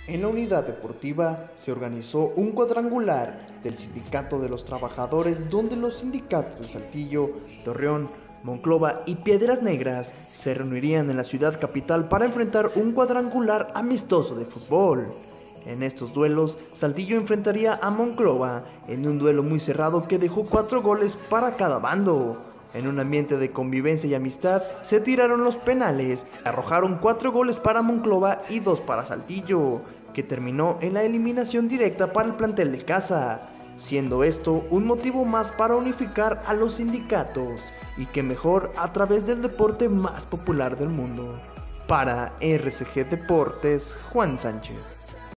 En la unidad deportiva se organizó un cuadrangular del Sindicato de los Trabajadores donde los sindicatos de Saltillo, Torreón, Monclova y Piedras Negras se reunirían en la ciudad capital para enfrentar un cuadrangular amistoso de fútbol. En estos duelos, Saltillo enfrentaría a Monclova en un duelo muy cerrado que dejó 4 goles para cada bando. En un ambiente de convivencia y amistad, se tiraron los penales, arrojaron 4 goles para Monclova y 2 para Saltillo, que terminó en la eliminación directa para el plantel de casa, siendo esto un motivo más para unificar a los sindicatos, y que mejor a través del deporte más popular del mundo. Para RCG Deportes, Juan Sánchez.